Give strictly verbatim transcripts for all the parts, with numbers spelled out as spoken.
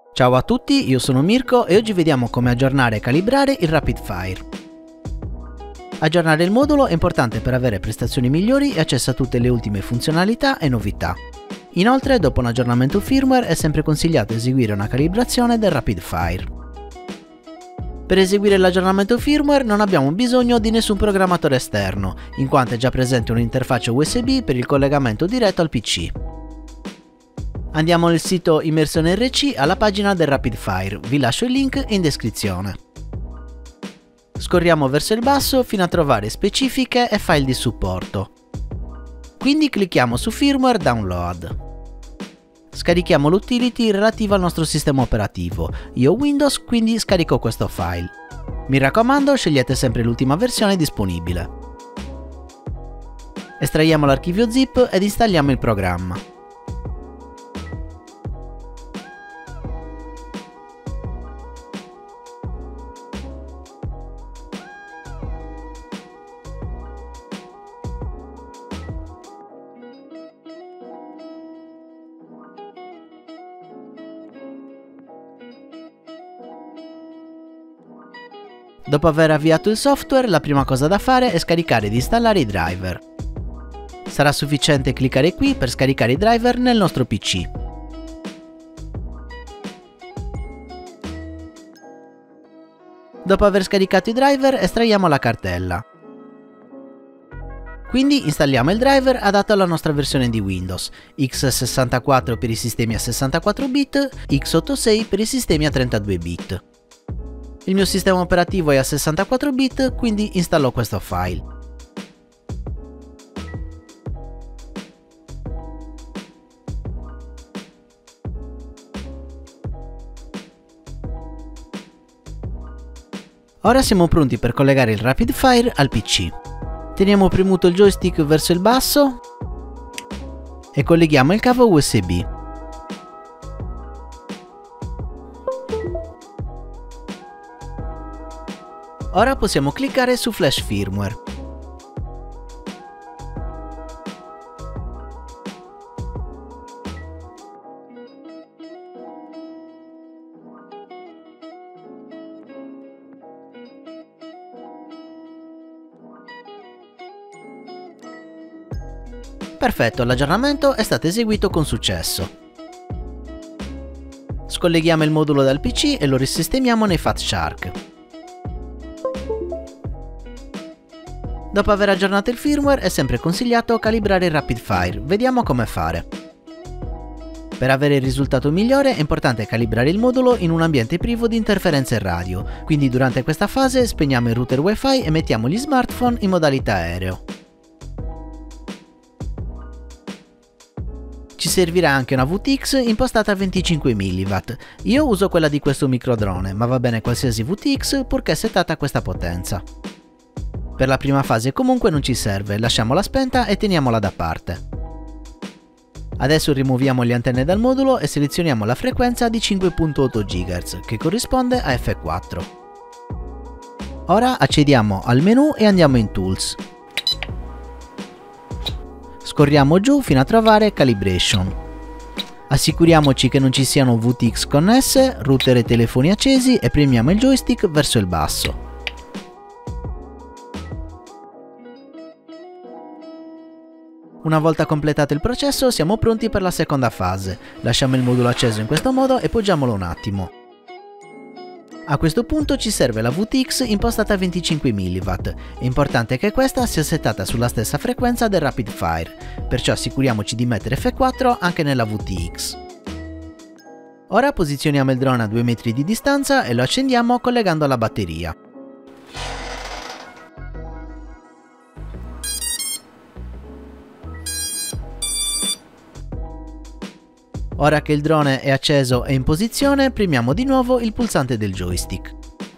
Ciao a tutti, io sono Mirko e oggi vediamo come aggiornare e calibrare il Rapid Fire. Aggiornare il modulo è importante per avere prestazioni migliori e accesso a tutte le ultime funzionalità e novità. Inoltre, dopo un aggiornamento firmware è sempre consigliato eseguire una calibrazione del Rapid Fire. Per eseguire l'aggiornamento firmware non abbiamo bisogno di nessun programmatore esterno, in quanto è già presente un'interfaccia U S B per il collegamento diretto al P C. Andiamo nel sito Immersion R C alla pagina del Rapid Fire, vi lascio il link in descrizione. Scorriamo verso il basso fino a trovare specifiche e file di supporto. Quindi clicchiamo su Firmware Download. Scarichiamo l'utility relativa al nostro sistema operativo. Io ho Windows, quindi scarico questo file. Mi raccomando, scegliete sempre l'ultima versione disponibile. Estraiamo l'archivio zip ed installiamo il programma. Dopo aver avviato il software, la prima cosa da fare è scaricare ed installare i driver. Sarà sufficiente cliccare qui per scaricare i driver nel nostro P C. Dopo aver scaricato i driver, estraiamo la cartella. Quindi installiamo il driver adatto alla nostra versione di Windows, x sessantaquattro per i sistemi a sessantaquattro bit, x ottantasei per i sistemi a trentadue bit. Il mio sistema operativo è a sessantaquattro bit, quindi installo questo file. Ora siamo pronti per collegare il Rapid Fire al P C. Teniamo premuto il joystick verso il basso e colleghiamo il cavo U S B. Ora possiamo cliccare su Flash Firmware. Perfetto, l'aggiornamento è stato eseguito con successo. Scolleghiamo il modulo dal P C e lo risistemiamo nei Fat Shark. Dopo aver aggiornato il firmware è sempre consigliato calibrare il Rapid Fire, vediamo come fare. Per avere il risultato migliore è importante calibrare il modulo in un ambiente privo di interferenze radio, quindi durante questa fase spegniamo il router Wi-Fi e mettiamo gli smartphone in modalità aereo. Ci servirà anche una V T X impostata a venticinque milliwatt, io uso quella di questo microdrone, ma va bene qualsiasi V T X purché settata a questa potenza. Per la prima fase comunque non ci serve, lasciamola spenta e teniamola da parte. Adesso rimuoviamo le antenne dal modulo e selezioniamo la frequenza di cinque virgola otto gigahertz, che corrisponde a F quattro. Ora accediamo al menu e andiamo in Tools. Scorriamo giù fino a trovare Calibration. Assicuriamoci che non ci siano V T X connesse, router e telefoni accesi e premiamo il joystick verso il basso. Una volta completato il processo siamo pronti per la seconda fase, lasciamo il modulo acceso in questo modo e poggiamolo un attimo. A questo punto ci serve la V T X impostata a venticinque milliwatt, è importante che questa sia settata sulla stessa frequenza del Rapid Fire, perciò assicuriamoci di mettere F quattro anche nella V T X. Ora posizioniamo il drone a due metri di distanza e lo accendiamo collegando alla batteria. Ora che il drone è acceso e in posizione, premiamo di nuovo il pulsante del joystick.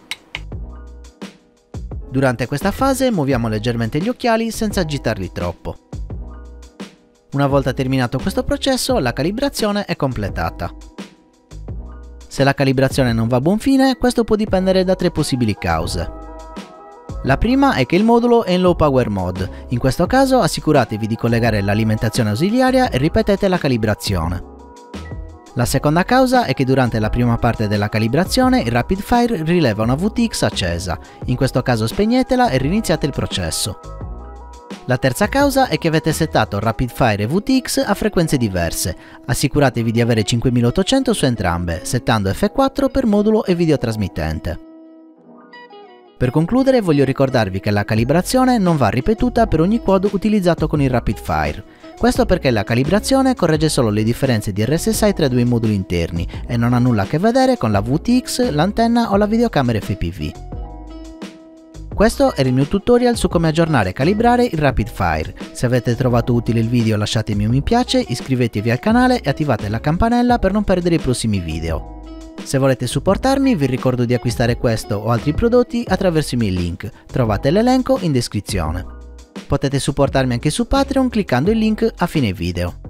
Durante questa fase muoviamo leggermente gli occhiali senza agitarli troppo. Una volta terminato questo processo, la calibrazione è completata. Se la calibrazione non va a buon fine, questo può dipendere da tre possibili cause. La prima è che il modulo è in low power mode, in questo caso assicuratevi di collegare l'alimentazione ausiliaria e ripetete la calibrazione. La seconda causa è che durante la prima parte della calibrazione il Rapid Fire rileva una V T X accesa, in questo caso spegnetela e riniziate il processo. La terza causa è che avete settato Rapid Fire e V T X a frequenze diverse, assicuratevi di avere cinquemilaottocento su entrambe, settando F quattro per modulo e videotrasmittente. Per concludere voglio ricordarvi che la calibrazione non va ripetuta per ogni quad utilizzato con il Rapid Fire. Questo perché la calibrazione corregge solo le differenze di R S S I tra i due moduli interni e non ha nulla a che vedere con la V T X, l'antenna o la videocamera F P V. Questo era il mio tutorial su come aggiornare e calibrare il Rapid Fire. Se avete trovato utile il video lasciatemi un mi piace, iscrivetevi al canale e attivate la campanella per non perdere i prossimi video. Se volete supportarmi vi ricordo di acquistare questo o altri prodotti attraverso i miei link, trovate l'elenco in descrizione. Potete supportarmi anche su Patreon cliccando il link a fine video.